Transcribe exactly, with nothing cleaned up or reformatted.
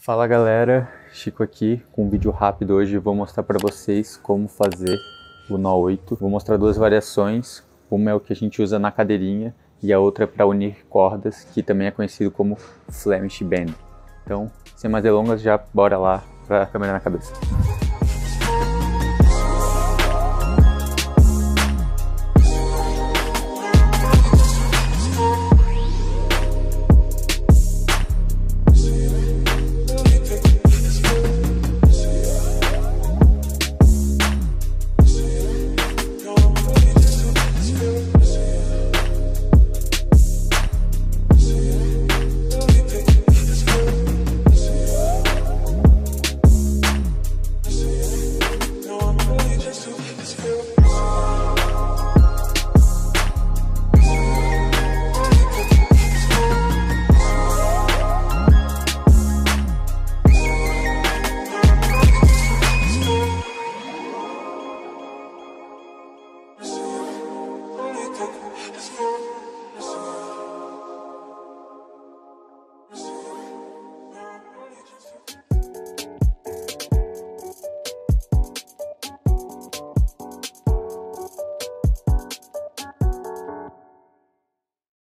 Fala galera, Chico aqui com um vídeo rápido hoje. Vou mostrar para vocês como fazer o nó oito. Vou mostrar duas variações, uma é o que a gente usa na cadeirinha e a outra é para unir cordas, que também é conhecido como Flemish Bend. Então, sem mais delongas, já bora lá para a câmera na cabeça. Let's go.